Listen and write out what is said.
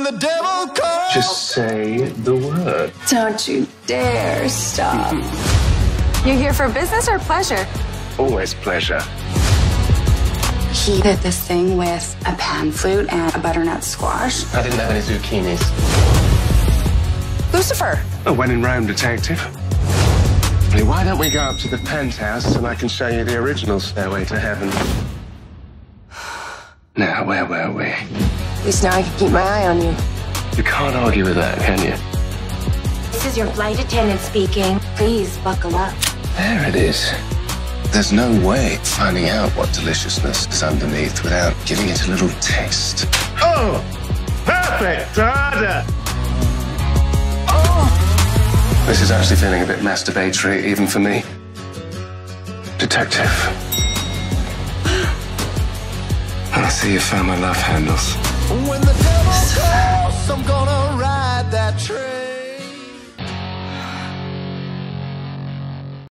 when the devil comes. Just say the word. Don't you dare stop. You here for business or pleasure? Always pleasure. He did this thing with a pan flute and a butternut squash. I didn't have any zucchinis. Lucifer. A when in Rome detective. Hey, why don't we go up to the penthouse and I can show you the original Stairway to Heaven? Now, where were we? At least now I can keep my eye on you. You can't argue with that, can you? This is your flight attendant speaking. Please buckle up. There it is. There's no way of finding out what deliciousness is underneath without giving it a little taste. Oh! Perfect! Harder! Oh! This is actually feeling a bit masturbatory, even for me. Detective. I see you found my love handles. When the